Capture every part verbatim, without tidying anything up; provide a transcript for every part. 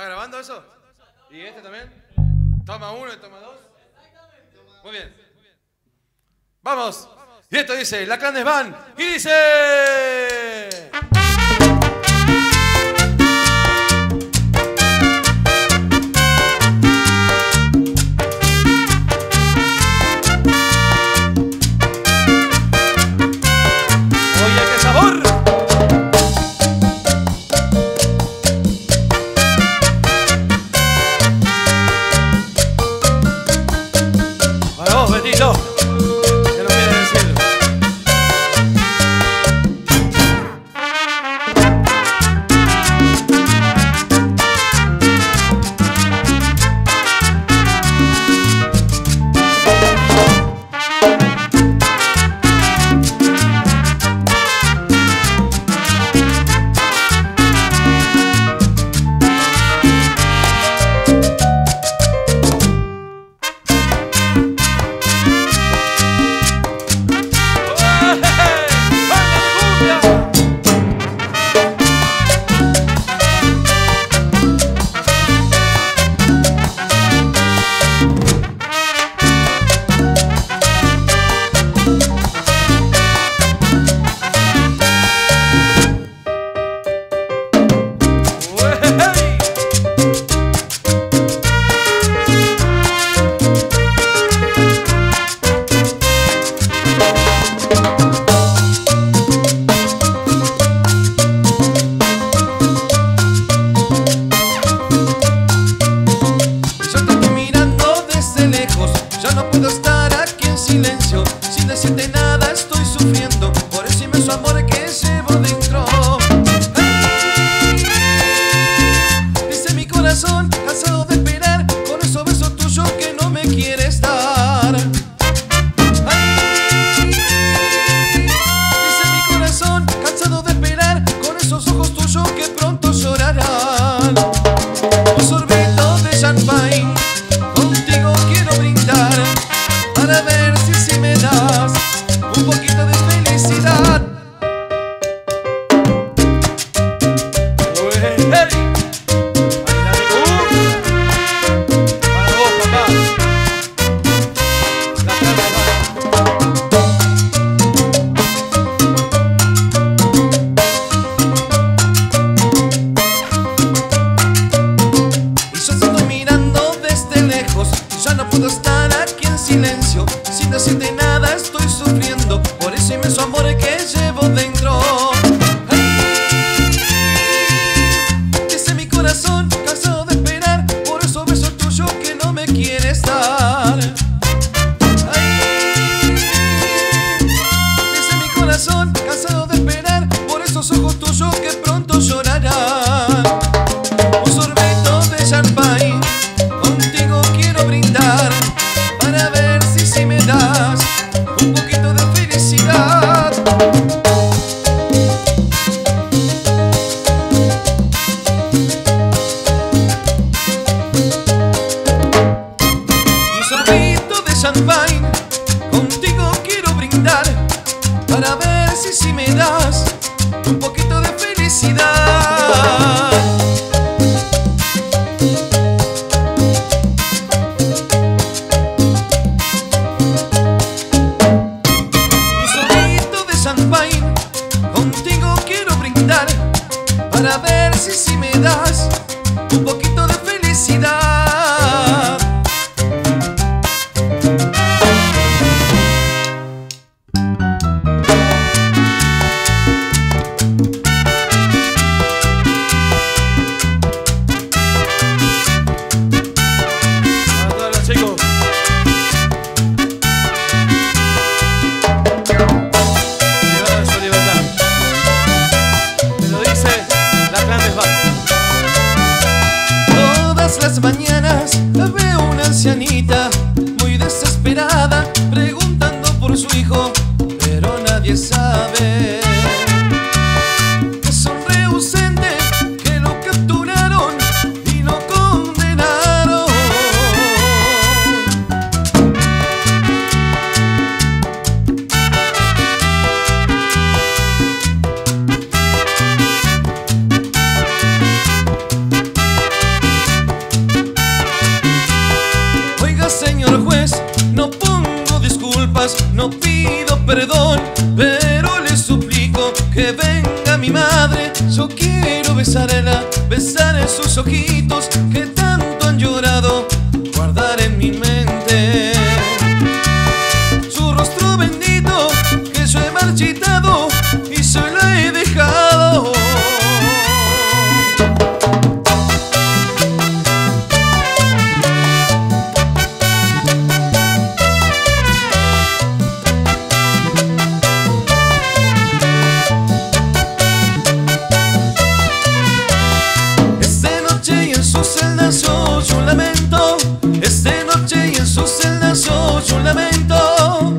¿Está grabando eso? ¿Y este también? Toma uno y toma dos. Muy bien. Vamos. Y esto dice, la Clandes Van. Y dice... Oye, qué sabor. Para vos, Betito. Que no viene del cielo. Sin decirte nada estoy sufriendo por ese inmenso amor que llevo dentro. Ay, dice mi corazón, cansado de esperar, con esos besos tuyos que no me quieres dar. Ay, dice mi corazón, cansado de esperar, con esos ojos tuyos que pronto llorarán. Un sorbito de champagne contigo quiero brindar, para ver si si me das un poquito de felicidad. Hey, hey. Para vos, papá. La Clandes Y yo estoy mirando desde lejos, ya no puedo estar aquí en silencio. Sin decirte nada estoy sufriendo por ese inmenso amor que llevo dentro. Ay, dice mi corazón, cansado de esperar, por esos besos tuyos que no me quieres dar. Ay, dice mi corazón, cansado de esperar, por esos ojos tuyos que pronto llorarán. Un sorbito de champagne contigo quiero brindar, para ver si si me das un poquito de felicidad. Un sorbito de champagne contigo quiero brindar, para ver si si me das un poquito de felicidad. Contigo quiero brindar, para ver si si me das un poquito de felicidad. Para todos los chicos. Todas las mañanas veo una ancianita muy desesperada preguntando por su hijo, pero nadie sabe. Es un rehusente que lo capturaron y lo condenaron. venga mi madre, yo quiero besarla, besar en sus ojitos que tanto han llorado, guardar en mi mente su rostro bendito que yo he marchitado y solo he dejado. Soy un lamento, esta noche y en su celda soy un lamento.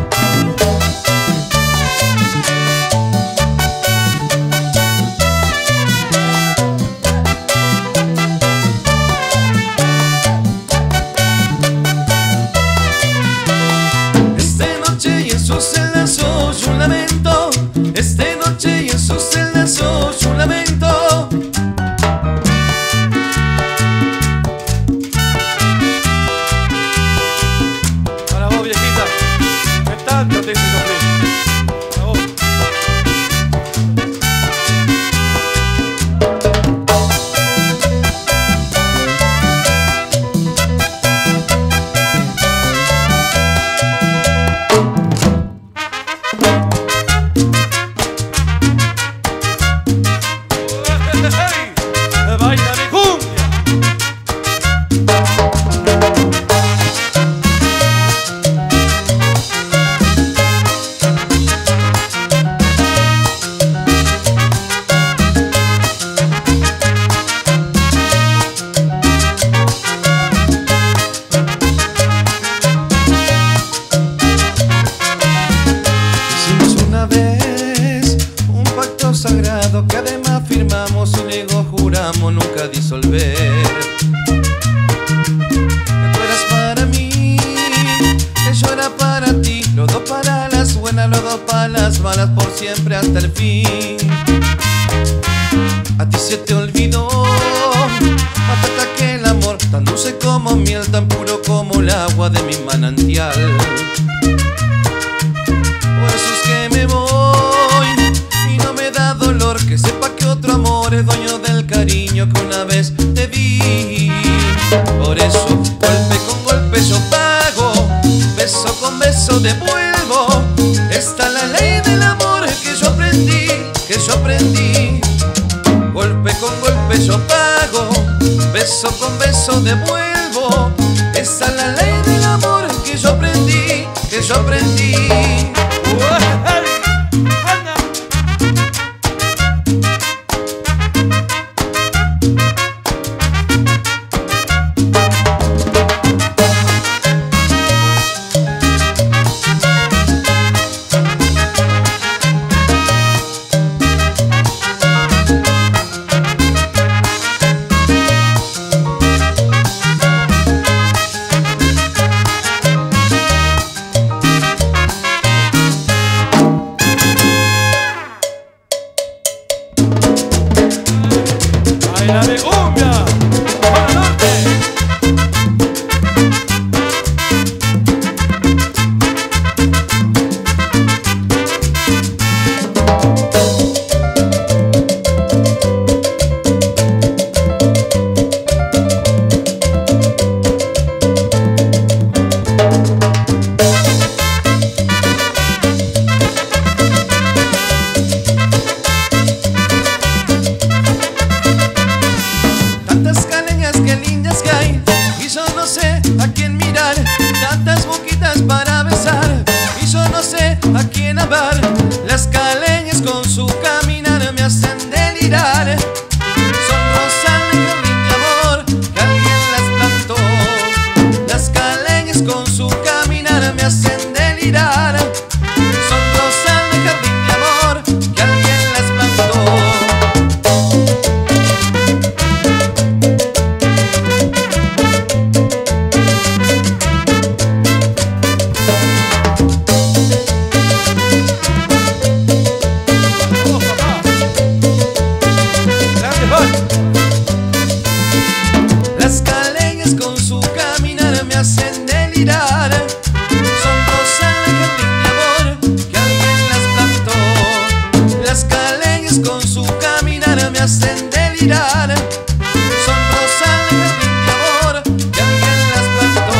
Esta noche y en su celda soy un lamento, esta noche y en su celda soy un lamento. Tanto te hice sufrir. Bravo. ¡Hey! ¡Baila mi cumbia! Sagrado que además firmamos y luego juramos nunca disolver. Que tú eras para mí, que yo era para ti, los dos para las buenas, los dos para las malas, por siempre hasta el fin. A ti se te olvidó, hasta que el amor tan dulce como miel, tan puro como el agua de mi manantial. Por eso es que me voy y no me da dolor que sepa que otro amor es dueño del cariño que una vez te di. Por eso golpe con golpe yo pago, beso con beso devuelvo. Esta es la ley del amor que yo aprendí, que yo aprendí. Golpe con golpe yo pago, beso con beso devuelvo. Esta es la ley del amor que yo aprendí, que yo aprendí. flores con su caminar me hacen delirar. Son rosas de jardín de amor que alguien las plantó.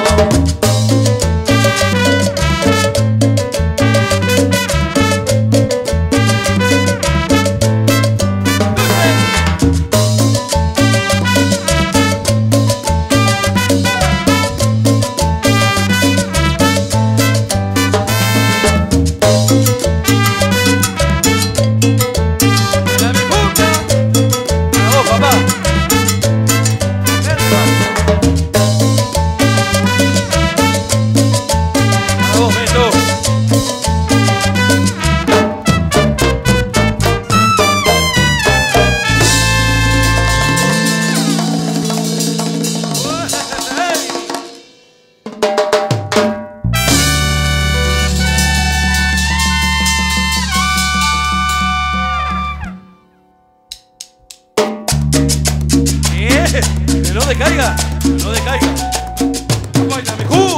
Que no decaiga, que no decaiga. Báilame, ¡uh!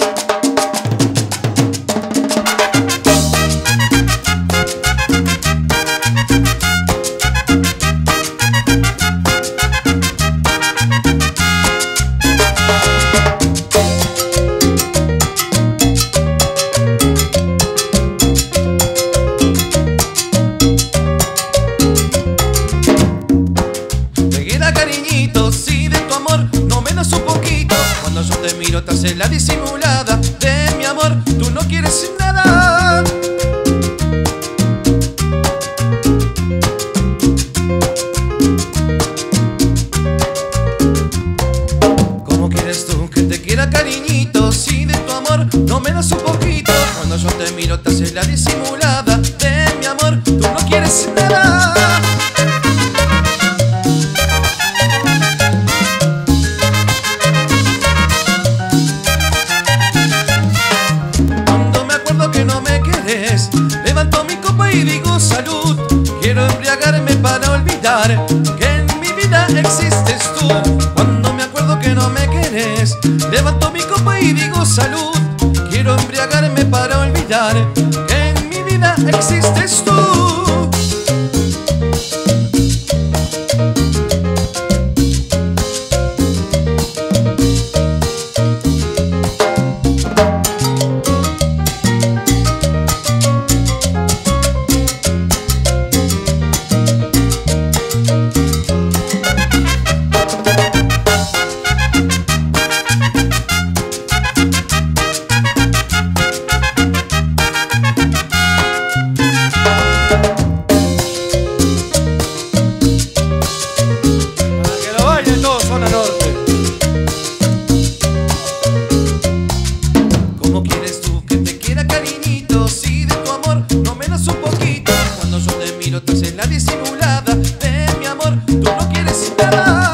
Cariñito, si de tu amor no menos un poquito. Cuando yo te miro te hace la disimulada de mi amor, tú no quieres nada. ¿Cómo quieres tú que te quiera, cariñito, si de tu amor no menos un poquito? Cuando yo te miro te hace la disimulada de mi amor, tú no quieres nada. Levanto mi copa y digo salud. Quiero embriagarme para olvidar que en mi vida existes tú. Cuando me acuerdo que no me querés, levanto mi copa y digo salud. Quiero embriagarme para olvidar que en mi vida existes tú. ¿Cómo quieres tú que te quiera, cariñito, si de tu amor no menos un poquito? Cuando yo te miro te haces la disimulada de mi amor, tú no quieres nada.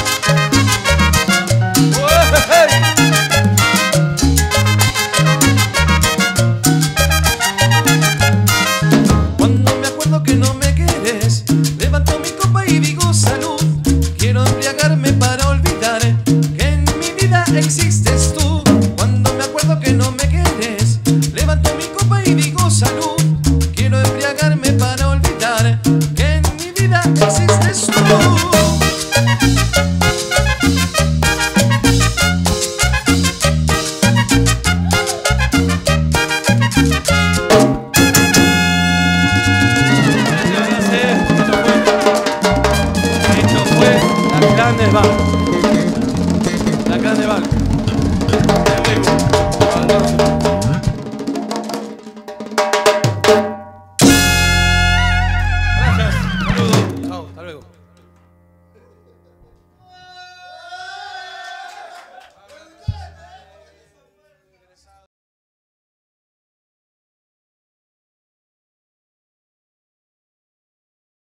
Cuando me acuerdo que no me quieres, levanto mi copa y digo salud. Quiero embriagarme para olvidar que en mi vida existes tú. Cuando me acuerdo que no me quieres, levanto mi copa y digo salud. Quiero embriagarme para olvidar que en mi vida existes tú. La Carnaval. De Huevo.